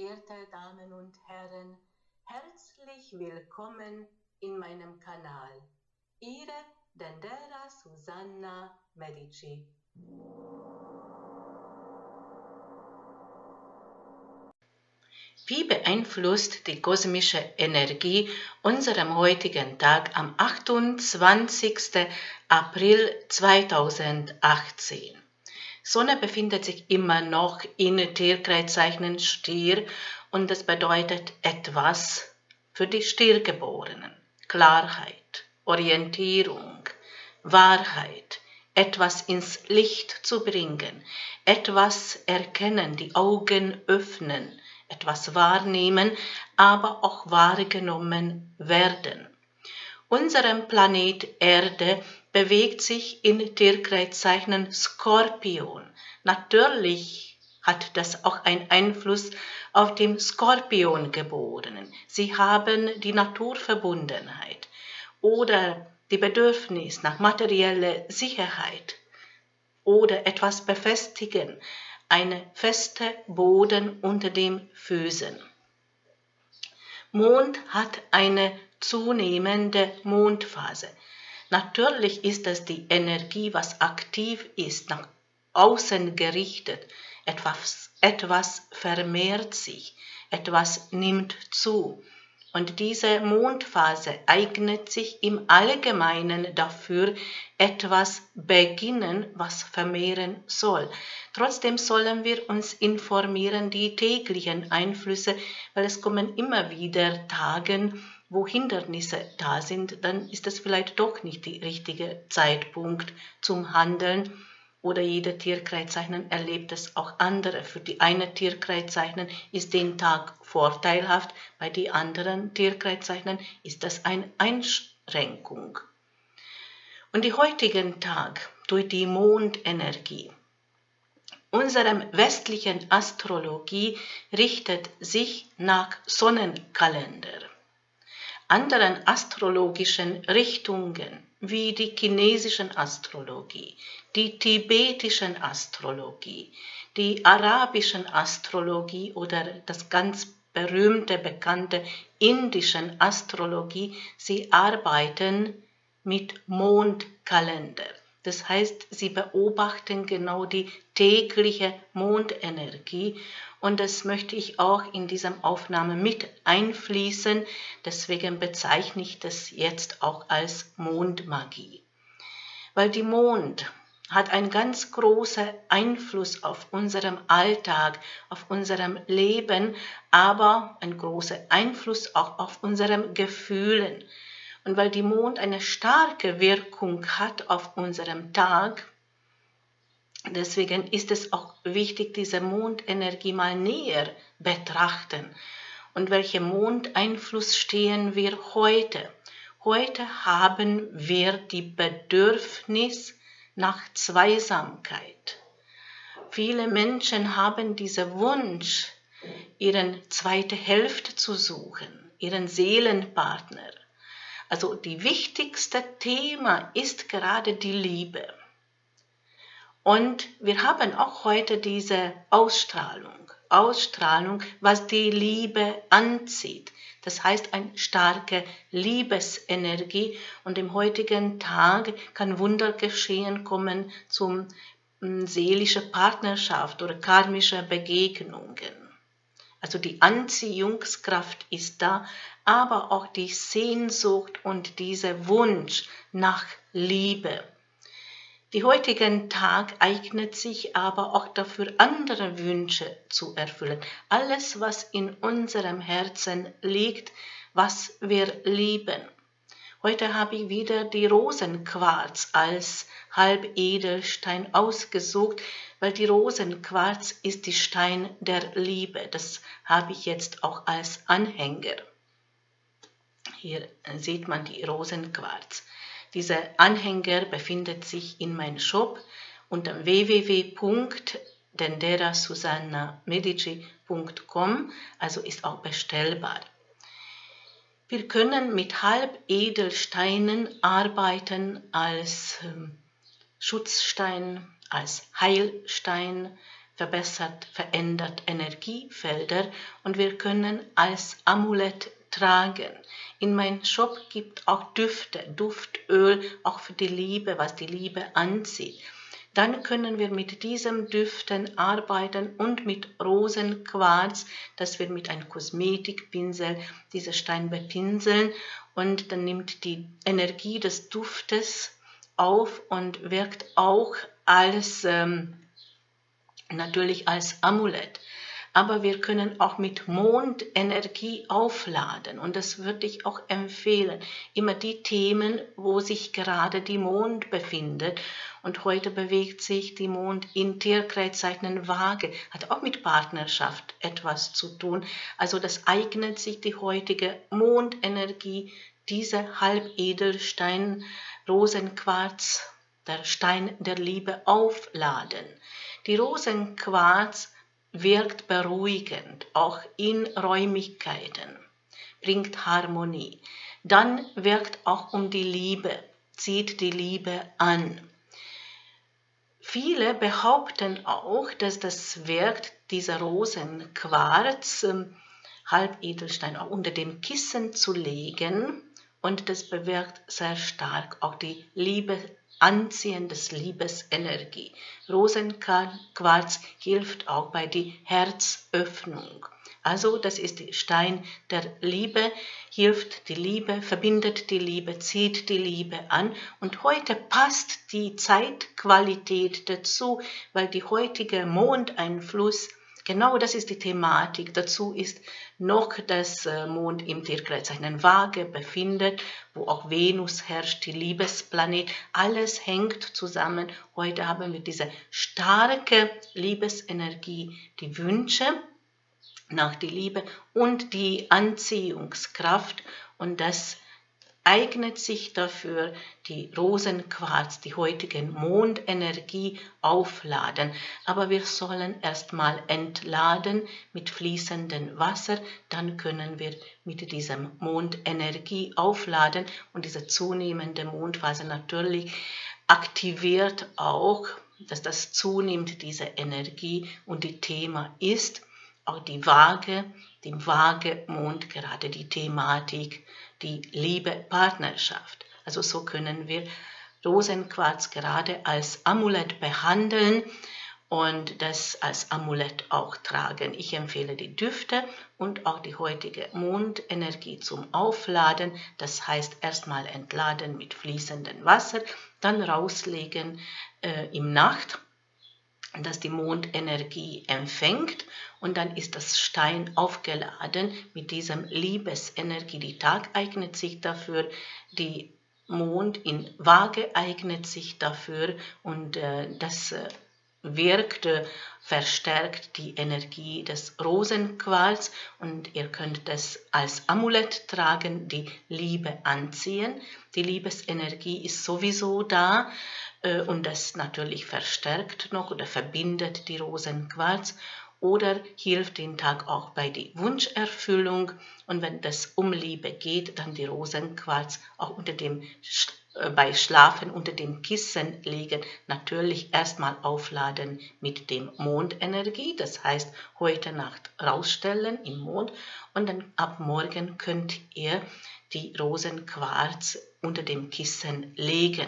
verehrte Damen und Herren, herzlich willkommen in meinem Kanal. Ihre Dendera Susanna Medici. Wie beeinflusst die kosmische Energie unseren heutigen Tag am 28. April 2018? Sonne befindet sich immer noch in Tierkreiszeichen Stier und das bedeutet etwas für die Stiergeborenen. Klarheit, Orientierung, Wahrheit, etwas ins Licht zu bringen, etwas erkennen, die Augen öffnen, etwas wahrnehmen, aber auch wahrgenommen werden. Unserem Planet Erde bewegt sich in Tierkreiszeichen Skorpion. Natürlich hat das auch einen Einfluss auf den Skorpiongeborenen. Sie haben die Naturverbundenheit oder die Bedürfnis nach materieller Sicherheit oder etwas befestigen, eine feste Boden unter den Füßen. Mond hat eine zunehmende Mondphase. Natürlich ist das die Energie, was aktiv ist, nach außen gerichtet. Etwas vermehrt sich, etwas nimmt zu. Und diese Mondphase eignet sich im Allgemeinen dafür, etwas beginnen, was vermehren soll. Trotzdem sollen wir uns informieren, die täglichen Einflüsse, weil es kommen immer wieder Tage, wo Hindernisse da sind, dann ist das vielleicht doch nicht der richtige Zeitpunkt zum Handeln. Oder jeder Tierkreiszeichen erlebt es auch andere. Für die eine Tierkreiszeichen ist den Tag vorteilhaft, bei den anderen Tierkreiszeichen ist das eine Einschränkung. Und die heutigen Tag durch die Mondenergie, unserem westlichen Astrologie richtet sich nach Sonnenkalender. Anderen astrologischen Richtungen wie die chinesischen Astrologie, die tibetischen Astrologie, die arabischen Astrologie oder das ganz berühmte, bekannte indischen Astrologie, sie arbeiten mit Mondkalender. Das heißt, sie beobachten genau die tägliche Mondenergie und das möchte ich auch in dieser Aufnahme mit einfließen. Deswegen bezeichne ich das jetzt auch als Mondmagie. Weil die Mond hat einen ganz großen Einfluss auf unserem Alltag, auf unserem Leben, aber einen großen Einfluss auch auf unseren Gefühlen. Und weil die Mond eine starke Wirkung hat auf unserem Tag, deswegen ist es auch wichtig, diese Mondenergie mal näher betrachten. Und welchen Mondeinfluss stehen wir heute? Heute haben wir die Bedürfnis nach Zweisamkeit. Viele Menschen haben diesen Wunsch, ihren zweite Hälfte zu suchen, ihren Seelenpartner. Also die wichtigste Thema ist gerade die Liebe. Und wir haben auch heute diese Ausstrahlung, was die Liebe anzieht. Das heißt, eine starke Liebesenergie und im heutigen Tag kann Wundergeschehen kommen zum seelische Partnerschaft oder karmische Begegnungen. Also die Anziehungskraft ist da, aber auch die Sehnsucht und dieser Wunsch nach Liebe. Die heutigen Tag eignet sich aber auch dafür, andere Wünsche zu erfüllen. Alles, was in unserem Herzen liegt, was wir lieben. Heute habe ich wieder die Rosenquarz als Halbedelstein ausgesucht, weil die Rosenquarz ist die Stein der Liebe. Das habe ich jetzt auch als Anhänger. Hier sieht man die Rosenquarz. Dieser Anhänger befindet sich in meinem Shop unter www.denderasusanna.medici.com, also ist auch bestellbar. Wir können mit Halbedelsteinen arbeiten als Schutzstein, als Heilstein, verbessert, verändert Energiefelder und wir können als Amulett tragen. In meinem Shop gibt auch Düfte, Duftöl, auch für die Liebe, was die Liebe anzieht. Dann können wir mit diesen Düften arbeiten und mit Rosenquarz, dass wir mit einem Kosmetikpinsel diesen Stein bepinseln und dann nimmt die Energie des Duftes auf und wirkt auch als natürlich als Amulett. Aber wir können auch mit Mondenergie aufladen und das würde ich auch empfehlen. Immer die Themen, wo sich gerade die Mond befindet. Und heute bewegt sich die Mond in Tierkreiszeichen Waage, hat auch mit Partnerschaft etwas zu tun. Also das eignet sich die heutige Mondenergie, diese Halbedelstein, Rosenquarz, der Stein der Liebe aufladen. Die Rosenquarz wirkt beruhigend, auch in Räumlichkeiten, bringt Harmonie. Dann wirkt auch um die Liebe, zieht die Liebe an. Viele behaupten auch, dass das wirkt, dieser Rosenquarz, Halbedelstein, auch unter dem Kissen zu legen und das bewirkt sehr stark auch die Liebe, Anziehen des Liebesenergie. Rosenquarz hilft auch bei der Herzöffnung. Also das ist der Stein der Liebe, hilft die Liebe, verbindet die Liebe, zieht die Liebe an. Und heute passt die Zeitqualität dazu, weil die heutige Mondeinfluss, genau das ist die Thematik. Dazu ist noch das Mond im Tierkreiszeichen Waage befindet, wo auch Venus herrscht, die Liebesplanet. Alles hängt zusammen. Heute haben wir diese starke Liebesenergie, die Wünsche nach der Liebe und die Anziehungskraft. Und das eignet sich dafür, die Rosenquarz, die heutige Mondenergie aufladen. Aber wir sollen erstmal entladen mit fließendem Wasser, dann können wir mit diesem Mondenergie aufladen und diese zunehmende Mondphase natürlich aktiviert auch, dass das zunimmt, diese Energie und die Thema ist auch die Waage, dem Waagemond gerade die Thematik, die Liebe, Partnerschaft. Also so können wir Rosenquarz gerade als Amulett behandeln und das als Amulett auch tragen. Ich empfehle die Düfte und auch die heutige Mondenergie zum Aufladen. Das heißt erstmal entladen mit fließendem Wasser, dann rauslegen im Nacht, dass die Mondenergie empfängt und dann ist das Stein aufgeladen mit diesem Liebesenergie. Die Tag eignet sich dafür, die Mond in Waage eignet sich dafür und das wirkt, verstärkt die Energie des Rosenquarz und ihr könnt das als Amulett tragen, die Liebe anziehen. Die Liebesenergie ist sowieso da und das natürlich verstärkt noch oder verbindet die Rosenquarz oder hilft den Tag auch bei der Wunscherfüllung und wenn das um Liebe geht, dann die Rosenquarz auch unter dem bei Schlafen unter dem Kissen legen, natürlich erstmal aufladen mit dem Mondenergie, das heißt heute Nacht rausstellen im Mond und dann ab morgen könnt ihr die Rosenquarz unter dem Kissen legen.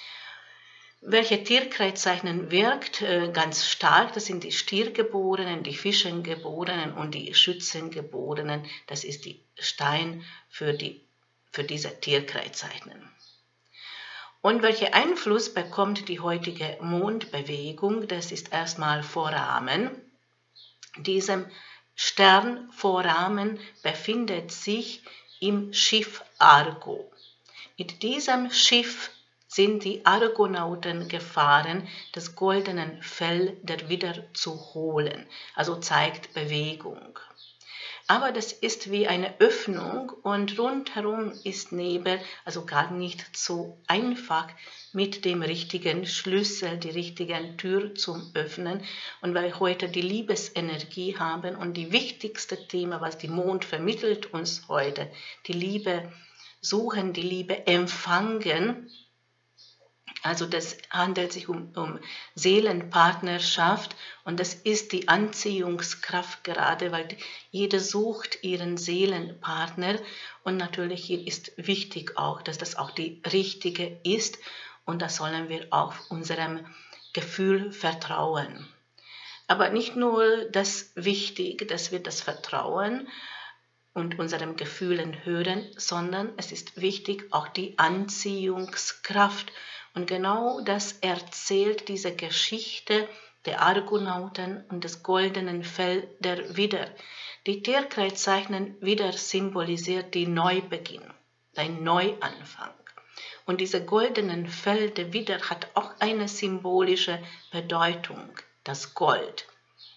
Welche Tierkreiszeichen wirkt ganz stark, das sind die Stiergeborenen, die Fischengeborenen und die Schützengeborenen, das ist die Stein für diese Tierkreiszeichen. Und welchen Einfluss bekommt die heutige Mondbewegung? Das ist erstmal Vorrahmen. Diesem Sternvorrahmen befindet sich im Schiff Argo. Mit diesem Schiff sind die Argonauten gefahren, das goldene Fell wieder zu holen, also zeigt Bewegung. Aber das ist wie eine Öffnung und rundherum ist Nebel, also gar nicht so einfach mit dem richtigen Schlüssel, die richtige Tür zum Öffnen. Und weil wir heute die Liebesenergie haben und die wichtigste Thema, was die Mond vermittelt uns heute, die Liebe suchen, die Liebe empfangen, Also das handelt sich um Seelenpartnerschaft und das ist die Anziehungskraft gerade, weil jeder sucht ihren Seelenpartner und natürlich hier ist wichtig auch, dass das auch die richtige ist und da sollen wir auch unserem Gefühl vertrauen. Aber nicht nur das wichtig, dass wir das Vertrauen und unseren Gefühlen hören, sondern es ist wichtig auch die Anziehungskraft. Und genau das erzählt diese Geschichte der Argonauten und des goldenen Fell der Widder. Die Tierkreiszeichen Widder symbolisiert die Neubeginn, ein Neuanfang. Und diese goldenen Fell der Widder hat auch eine symbolische Bedeutung, das Gold.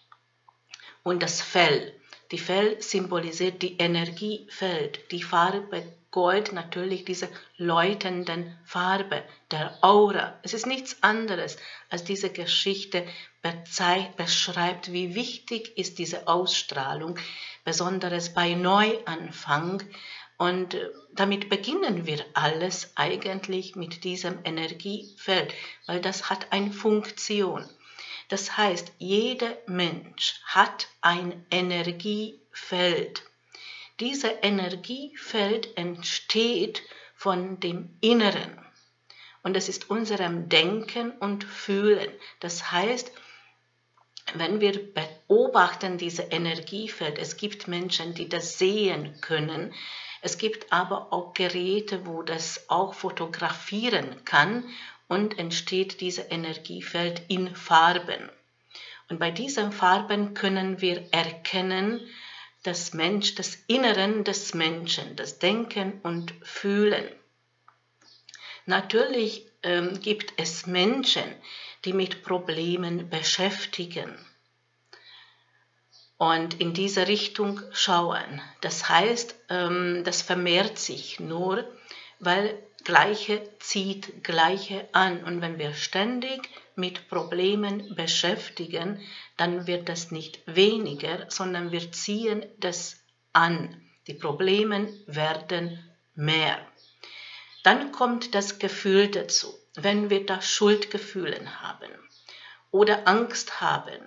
Und das Fell. Die Fell symbolisiert die Energiefeld, die Farbe Gold, natürlich diese leuchtenden Farbe, der Aura. Es ist nichts anderes, als diese Geschichte beschreibt, wie wichtig ist diese Ausstrahlung, besonders bei Neuanfang. Und damit beginnen wir alles eigentlich mit diesem Energiefeld, weil das hat eine Funktion. Das heißt, jeder Mensch hat ein Energiefeld. Dieses Energiefeld entsteht von dem Inneren. Und es ist unserem Denken und Fühlen. Das heißt, wenn wir beobachten dieses Energiefeld, es gibt Menschen, die das sehen können, es gibt aber auch Geräte, wo das auch fotografieren kann und entsteht dieses Energiefeld in Farben. Und bei diesen Farben können wir erkennen, das Inneren des Menschen, das Denken und Fühlen. Natürlich gibt es Menschen, die mit Problemen beschäftigen und in diese Richtung schauen. Das heißt, das vermehrt sich nur, weil Gleiche zieht Gleiche an. Und wenn wir ständig mit Problemen beschäftigen, dann wird das nicht weniger, sondern wir ziehen das an. Die Probleme werden mehr. Dann kommt das Gefühl dazu. Wenn wir da Schuldgefühle haben oder Angst haben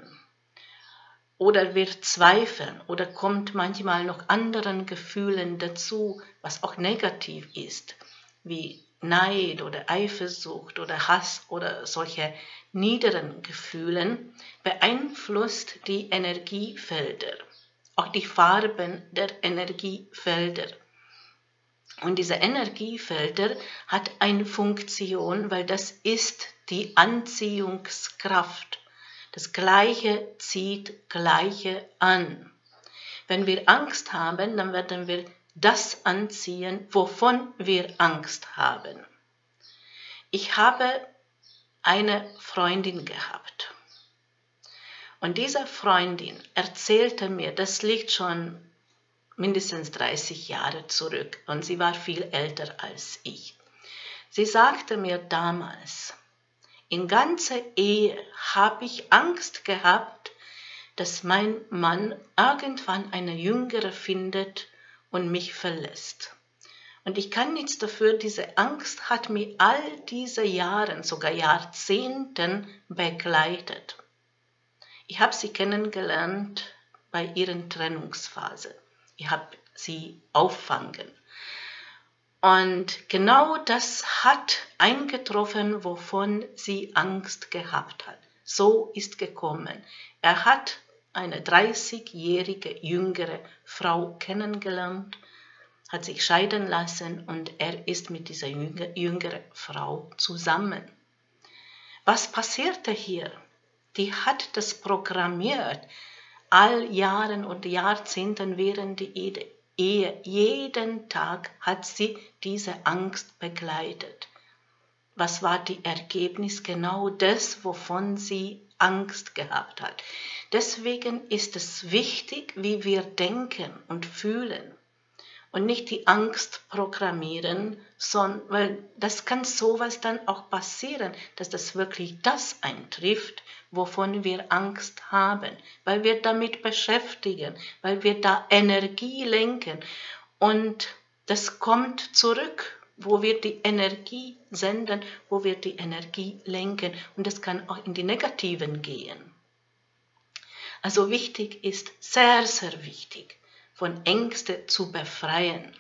oder wir zweifeln oder kommt manchmal noch anderen Gefühlen dazu, was auch negativ ist, wie Neid oder Eifersucht oder Hass oder solche niederen Gefühlen, beeinflusst die Energiefelder, auch die Farben der Energiefelder. Und diese Energiefelder hat eine Funktion, weil das ist die Anziehungskraft. Das Gleiche zieht Gleiche an. Wenn wir Angst haben, dann werden wir das anziehen, wovon wir Angst haben. Ich habe eine Freundin gehabt. Und diese Freundin erzählte mir, das liegt schon mindestens 30 Jahre zurück und sie war viel älter als ich. Sie sagte mir damals, in ganzer Ehe habe ich Angst gehabt, dass mein Mann irgendwann eine Jüngere findet und mich verlässt. Und ich kann nichts dafür, diese Angst hat mich all diese Jahre, sogar Jahrzehnten begleitet. Ich habe sie kennengelernt bei ihrer Trennungsphase. Ich habe sie auffangen. Und genau das hat eingetroffen, wovon sie Angst gehabt hat. So ist gekommen. Er hat eine 30-jährige jüngere Frau kennengelernt, hat sich scheiden lassen und er ist mit dieser jüngeren Frau zusammen. Was passierte hier? Die hat das programmiert. All Jahren und Jahrzehnten während der Ehe, jeden Tag hat sie diese Angst begleitet. Was war das Ergebnis? Genau das, wovon sie Angst gehabt hat. Deswegen ist es wichtig, wie wir denken und fühlen und nicht die Angst programmieren, sondern, weil das kann sowas dann auch passieren, dass das wirklich das eintrifft, wovon wir Angst haben, weil wir damit beschäftigen, weil wir da Energie lenken und das kommt zurück. wo wir die Energie senden, wo wir die Energie lenken. Und das kann auch in die Negativen gehen. Also wichtig ist, sehr, sehr wichtig, von Ängsten zu befreien.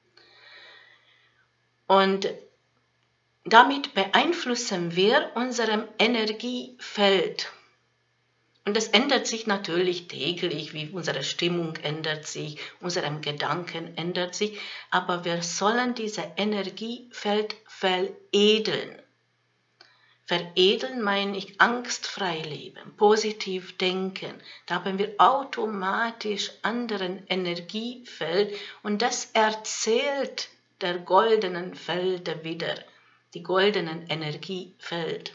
Und damit beeinflussen wir unserem Energiefeld. Und es ändert sich natürlich täglich, wie unsere Stimmung ändert sich, unsere Gedanken ändert sich, aber wir sollen dieses Energiefeld veredeln. Veredeln meine ich angstfrei leben, positiv denken. Da haben wir automatisch anderen Energiefeld und das erzählt der goldenen Felder wieder, die goldenen Energiefeld.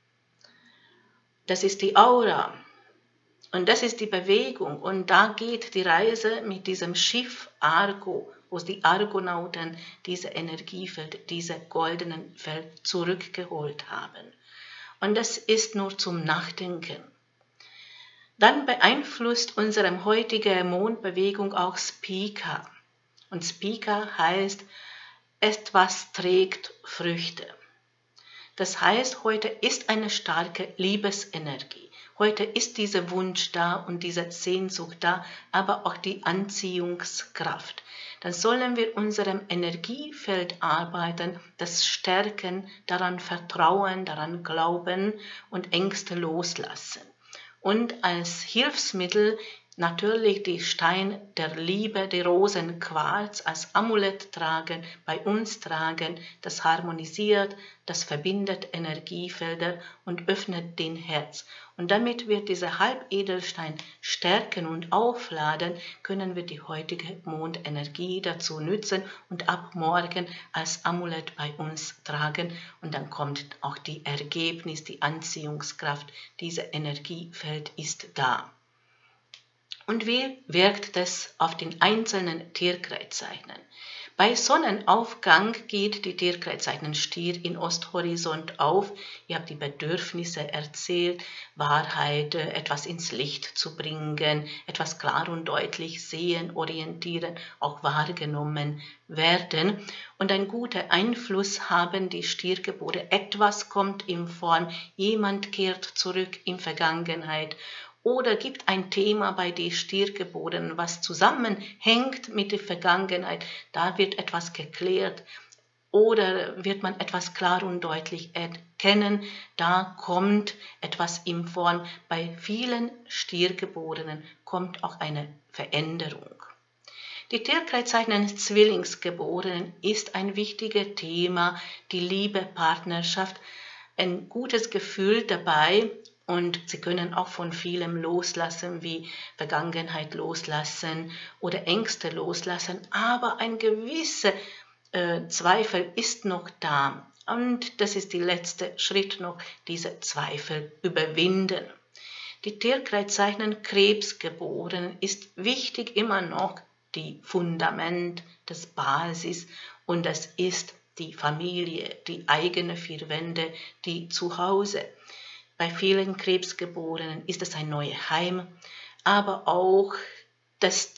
Das ist die Aura. Und das ist die Bewegung und da geht die Reise mit diesem Schiff Argo, wo die Argonauten diese Energiefeld, diese goldenen Feld zurückgeholt haben. Und das ist nur zum Nachdenken. Dann beeinflusst unsere heutige Mondbewegung auch Spica. Und Spica heißt, etwas trägt Früchte. Das heißt, heute ist eine starke Liebesenergie. Heute ist dieser Wunsch da und diese Sehnsucht da, aber auch die Anziehungskraft. Dann sollen wir unserem Energiefeld arbeiten, das stärken, daran vertrauen, daran glauben und Ängste loslassen. Und als Hilfsmittel natürlich die Stein der Liebe, die Rosenquarz als Amulett tragen, bei uns tragen, das harmonisiert, das verbindet Energiefelder und öffnet den Herz. Und damit wir diese Halbedelstein stärken und aufladen, können wir die heutige Mondenergie dazu nutzen und ab morgen als Amulett bei uns tragen. Und dann kommt auch die Ergebnis, die Anziehungskraft, dieses Energiefeld ist da. Und wie wirkt das auf den einzelnen Tierkreiszeichen? Bei Sonnenaufgang geht die Tierkreiszeichen Stier in Osthorizont auf. Ihr habt die Bedürfnisse erzählt, Wahrheit, etwas ins Licht zu bringen, etwas klar und deutlich sehen, orientieren, auch wahrgenommen werden. Und einen guten Einfluss haben die Stiergeborenen. Etwas kommt in Form, jemand kehrt zurück in Vergangenheit. Oder gibt ein Thema bei den Stiergeborenen, was zusammenhängt mit der Vergangenheit. Da wird etwas geklärt oder wird man etwas klar und deutlich erkennen. Da kommt etwas in Form. Bei vielen Stiergeborenen kommt auch eine Veränderung. Die Tierkreiszeichen Zwillingsgeborenen ist ein wichtiges Thema, die Liebe, Partnerschaft, ein gutes Gefühl dabei. Und sie können auch von vielem loslassen, wie Vergangenheit loslassen oder Ängste loslassen. Aber ein gewisser Zweifel ist noch da. Und das ist der letzte Schritt noch, diese Zweifel überwinden. Die Tierkreiszeichen Krebsgeborenen ist wichtig immer noch die Fundament, das Basis und das ist die Familie, die eigene vier Wände, die Zuhause. Bei vielen Krebsgeborenen ist es ein neues Heim, aber auch das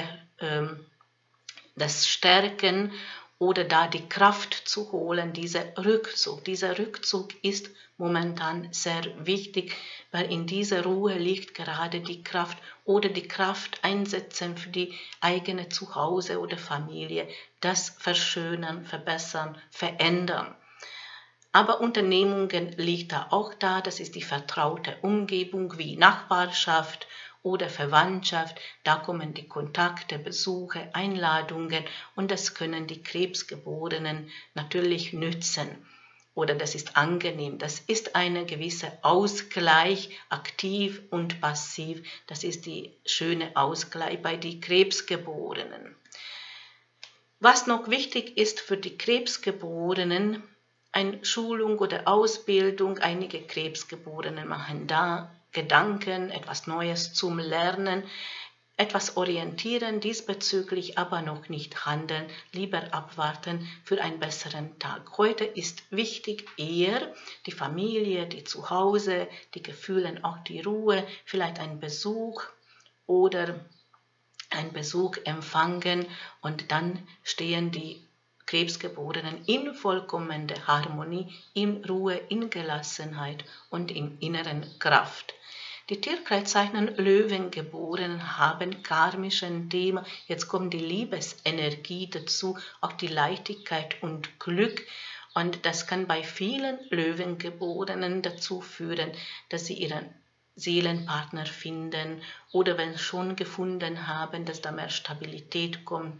Stärken oder da die Kraft zu holen, dieser Rückzug. Dieser Rückzug ist momentan sehr wichtig, weil in dieser Ruhe liegt gerade die Kraft oder die Kraft einsetzen für die eigene Zuhause oder Familie, das verschönern, verbessern, verändern. Aber Unternehmungen liegt da auch da, das ist die vertraute Umgebung wie Nachbarschaft oder Verwandtschaft, da kommen die Kontakte, Besuche, Einladungen und das können die Krebsgeborenen natürlich nützen. Oder das ist angenehm, das ist ein gewisser Ausgleich, aktiv und passiv, das ist die schöne Ausgleich bei den Krebsgeborenen. Was noch wichtig ist für die Krebsgeborenen, eine Schulung oder Ausbildung, einige Krebsgeborene machen da Gedanken, etwas Neues zum Lernen, etwas orientieren diesbezüglich, aber noch nicht handeln, lieber abwarten für einen besseren Tag. Heute ist wichtig eher die Familie, die Zuhause, die Gefühle, auch die Ruhe, vielleicht ein Besuch oder ein Besuch empfangen und dann stehen die Krebsgeborenen in vollkommener Harmonie, in Ruhe, in Gelassenheit und in inneren Kraft. Die Tierkreiszeichen Löwengeborenen haben karmischen Thema. Jetzt kommt die Liebesenergie dazu, auch die Leichtigkeit und Glück. Und das kann bei vielen Löwengeborenen dazu führen, dass sie ihren Seelenpartner finden oder wenn sie schon gefunden haben, dass da mehr Stabilität kommt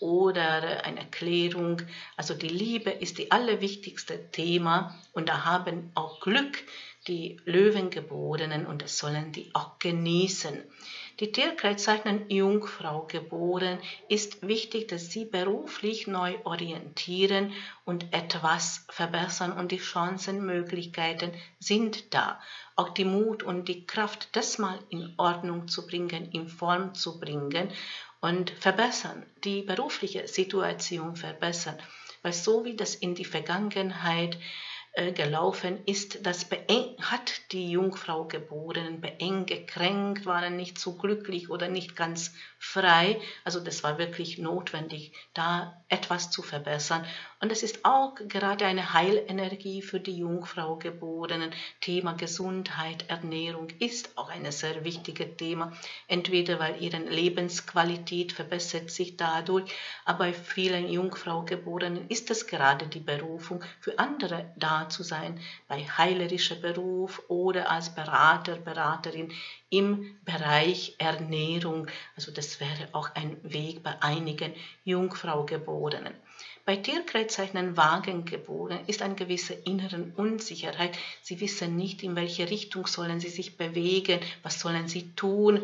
oder eine Klärung. Also die Liebe ist das allerwichtigste Thema und da haben auch Glück die Löwengeborenen und das sollen die auch genießen. Die Tierkreiszeichen Jungfrau geboren ist wichtig, dass sie beruflich neu orientieren und etwas verbessern und die Chancenmöglichkeiten sind da. Auch die Mut und die Kraft, das mal in Ordnung zu bringen, in Form zu bringen und verbessern, die berufliche Situation verbessern. Weil so wie das in die Vergangenheit gelaufen ist, das hat die Jungfrau Geborenen beengt, gekränkt, waren nicht so glücklich oder nicht ganz frei. Also das war wirklich notwendig, da etwas zu verbessern. Und es ist auch gerade eine Heilenergie für die Jungfrau Geborenen. Thema Gesundheit, Ernährung ist auch ein sehr wichtiges Thema. Entweder weil ihre Lebensqualität verbessert sich dadurch, aber bei vielen Jungfrau Geborenen ist es gerade die Berufung für andere da zu sein, bei heilerischer Beruf oder als Berater, Beraterin im Bereich Ernährung. Also das wäre auch ein Weg bei einigen Jungfrau Geborenen. Bei Tierkreiszeichen Waagengeboren ist eine gewisse innere Unsicherheit. Sie wissen nicht, in welche Richtung sollen sie sich bewegen, was sollen sie tun.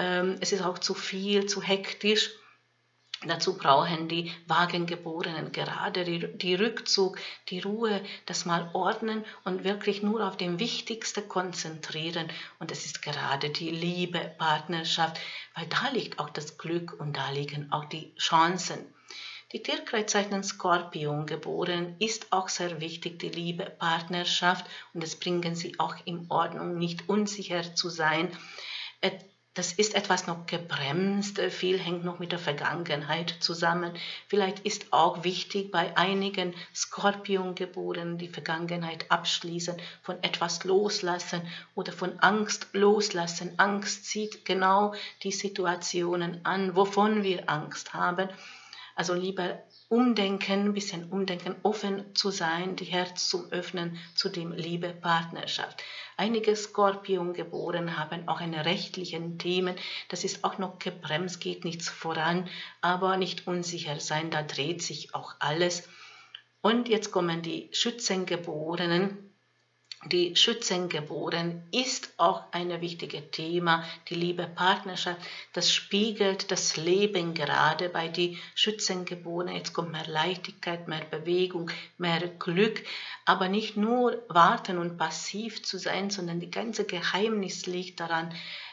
Es ist auch zu viel, zu hektisch. Dazu brauchen die Wagengeborenen gerade die Rückzug, die Ruhe, das mal ordnen und wirklich nur auf dem Wichtigste konzentrieren. Und es ist gerade die Liebe, Partnerschaft, weil da liegt auch das Glück und da liegen auch die Chancen. Die Tierkreiszeichen Skorpion geboren ist auch sehr wichtig, die Liebe, Partnerschaft und das bringen sie auch in Ordnung, nicht unsicher zu sein. Das ist etwas noch gebremst, viel hängt noch mit der Vergangenheit zusammen. Vielleicht ist auch wichtig bei einigen Skorpiongeborenen die Vergangenheit abschließen, von etwas loslassen oder von Angst loslassen. Angst zieht genau die Situationen an, wovon wir Angst haben. Also lieber umdenken, ein bisschen umdenken, offen zu sein, die Herz zum Öffnen zu dem Liebe, Partnerschaft. Einige Skorpion-Geboren haben auch eine rechtlichen Themen, das ist auch noch gebremst, geht nichts voran, aber nicht unsicher sein, da dreht sich auch alles. Und jetzt kommen die Schützengeborenen. Die Schützengeboren ist auch ein wichtiges Thema, die Liebe, Partnerschaft, das spiegelt das Leben gerade bei den Schützengeborenen. Jetzt kommt mehr Leichtigkeit, mehr Bewegung, mehr Glück, aber nicht nur warten und passiv zu sein, sondern die ganze Geheimnis liegt daran,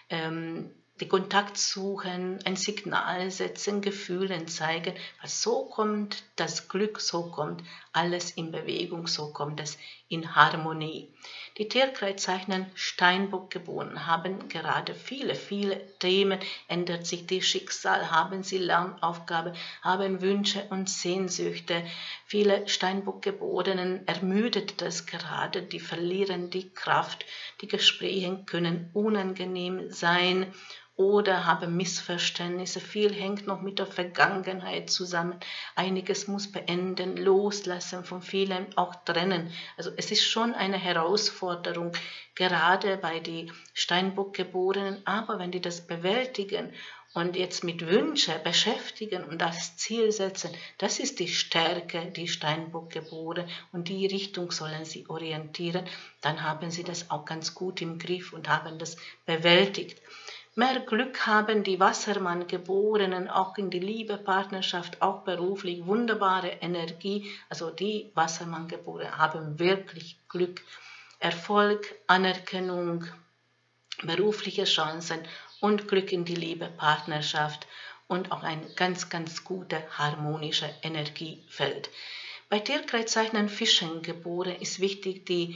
die Kontakt suchen, ein Signal setzen, Gefühlen zeigen, weil so kommt das Glück, so kommt alles in Bewegung, so kommt es in Harmonie. Die Tierkreiszeichen Steinbock geboren haben gerade viele Themen, ändert sich das Schicksal, haben sie Lernaufgabe, haben Wünsche und Sehnsüchte. Viele Steinbock-Geborenen ermüdet das gerade, die verlieren die Kraft, die Gespräche können unangenehm sein oder haben Missverständnisse. Viel hängt noch mit der Vergangenheit zusammen. Einiges muss beenden, loslassen, von vielen auch trennen. Also es ist schon eine Herausforderung, gerade bei den Steinbock-Geborenen. Aber wenn die das bewältigen und jetzt mit Wünschen beschäftigen und das Ziel setzen, das ist die Stärke, die Steinbock-Geborenen und die Richtung sollen sie orientieren, dann haben sie das auch ganz gut im Griff und haben das bewältigt. Mehr Glück haben die Wassermann-Geborenen, auch in die Liebe, Partnerschaft, auch beruflich, wunderbare Energie. Also die Wassermann-Geborenen haben wirklich Glück, Erfolg, Anerkennung, berufliche Chancen und Glück in die Liebe, Partnerschaft und auch ein ganz gutes harmonisches Energiefeld. Bei Tierkreiszeichen Fischen geboren ist wichtig, die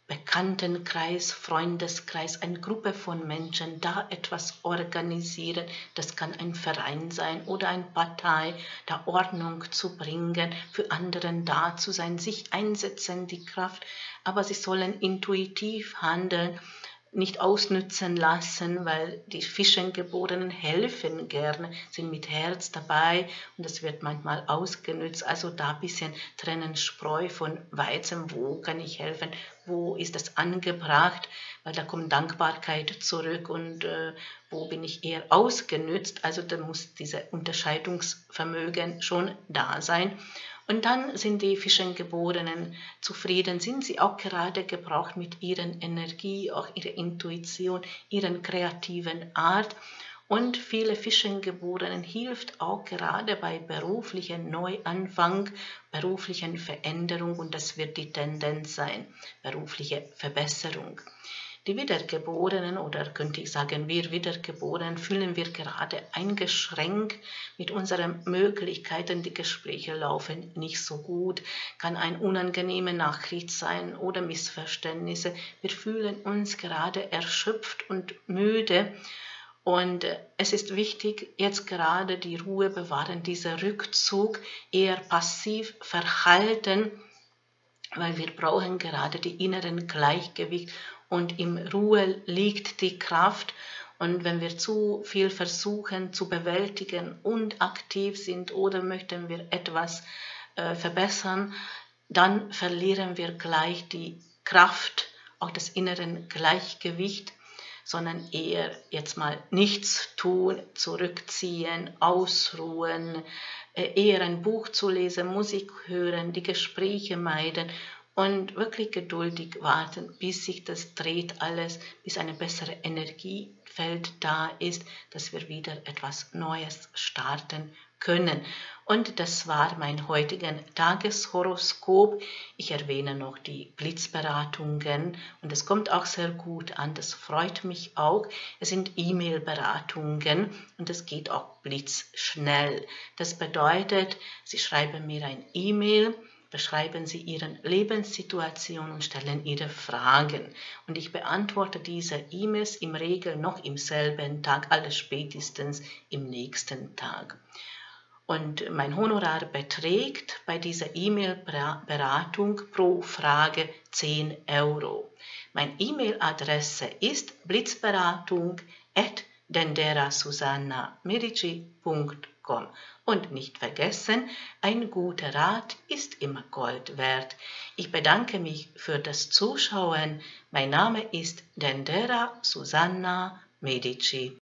Bekanntenkreis, Freundeskreis, eine Gruppe von Menschen da etwas organisieren. Das kann ein Verein sein oder eine Partei, da Ordnung zu bringen, für anderen da zu sein, sich einsetzen, die Kraft, aber sie sollen intuitiv handeln, nicht ausnützen lassen, weil die Fischengeborenen helfen gerne, sind mit Herz dabei und das wird manchmal ausgenützt. Also da ein bisschen trennen Spreu von Weizen, wo kann ich helfen, wo ist das angebracht, weil da kommt Dankbarkeit zurück und wo bin ich eher ausgenützt. Also da muss dieses Unterscheidungsvermögen schon da sein. Und dann sind die Fischengeborenen zufrieden, sind sie auch gerade gebraucht mit ihrer Energie, auch ihrer Intuition, ihren kreativen Art. Und viele Fischengeborenen hilft auch gerade bei beruflichen Neuanfang, beruflichen Veränderung und das wird die Tendenz sein, berufliche Verbesserung. Die Wiedergeborenen oder könnte ich sagen, wir Wiedergeborenen fühlen wir gerade eingeschränkt mit unseren Möglichkeiten. Die Gespräche laufen nicht so gut, kann eine unangenehme Nachricht sein oder Missverständnisse. Wir fühlen uns gerade erschöpft und müde. Und es ist wichtig, jetzt gerade die Ruhe bewahren, dieser Rückzug, eher passiv verhalten, weil wir brauchen gerade die inneren Gleichgewicht und in Ruhe liegt die Kraft. Und wenn wir zu viel versuchen zu bewältigen und aktiv sind oder möchten wir etwas verbessern, dann verlieren wir gleich die Kraft, auch das innere Gleichgewicht, sondern eher jetzt mal nichts tun, zurückziehen, ausruhen, eher ein Buch zu lesen, Musik hören, die Gespräche meiden und wirklich geduldig warten, bis sich das dreht alles, bis eine bessere Energiefeld da ist, dass wir wieder etwas Neues starten können. Und das war mein heutigen Tageshoroskop. Ich erwähne noch die Blitzberatungen und es kommt auch sehr gut an, das freut mich auch. Es sind E-Mail-Beratungen und es geht auch blitzschnell. Das bedeutet, Sie schreiben mir ein E-Mail, beschreiben Sie Ihre Lebenssituation und stellen Ihre Fragen. Und ich beantworte diese E-Mails im Regel noch im selben Tag, alles spätestens im nächsten Tag. Und mein Honorar beträgt bei dieser E-Mail-Beratung pro Frage 10 Euro. Meine E-Mail-Adresse ist blitzberatung@denderasusanna.medici.com. Und nicht vergessen, ein guter Rat ist immer Gold wert. Ich bedanke mich für das Zuschauen. Mein Name ist Dendera Susanna Medici.